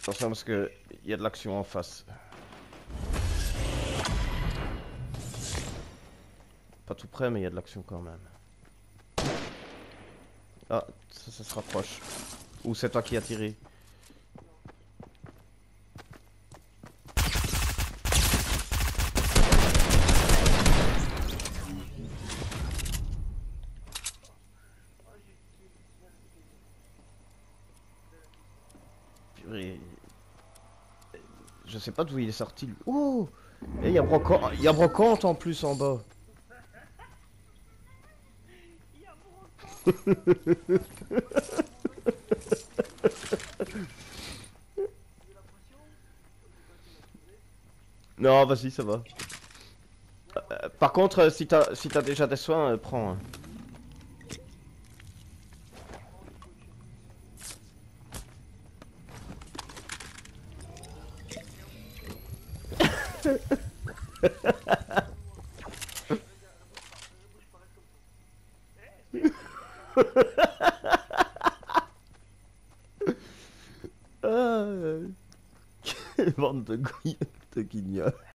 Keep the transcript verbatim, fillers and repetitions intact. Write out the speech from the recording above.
Attention parce que il y a de l'action en face. Pas tout près mais il y a de l'action quand même. Ah, ça, ça se rapproche. Ou c'est toi qui as tiré? Purée. Je sais pas d'où il est sorti lui. Oh! Et il y a brocante, il y a brocante en plus en bas. Non, vas-y, ça va. Euh, par contre, euh, si t'as si t'as déjà des soins, euh, prends. Hein. Ah, euh, bande de, gouilles- de guignols.